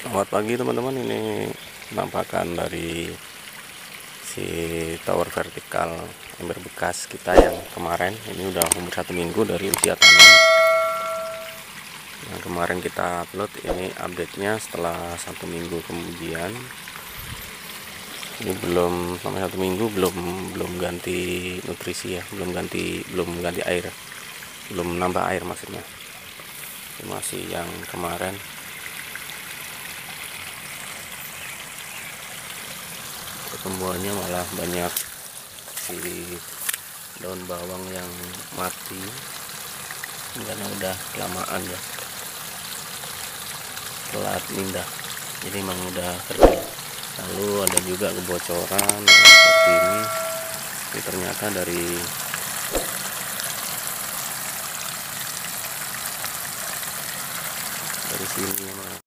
Selamat pagi teman-teman, ini penampakan dari si tower vertikal ember bekas kita yang kemarin. Ini udah umur 1 minggu dari usia tanam. Yang kemarin kita upload, ini update-nya setelah 1 minggu kemudian. Ini belum sampai 1 minggu, belum ganti nutrisi ya, belum ganti air, belum nambah air maksudnya. Ini masih yang kemarin. Pertumbuhannya malah banyak si daun bawang yang mati karena udah kelamaan ya, telat pindah, jadi emang udah kering. Lalu ada juga kebocoran seperti ini. Ini ternyata dari sini.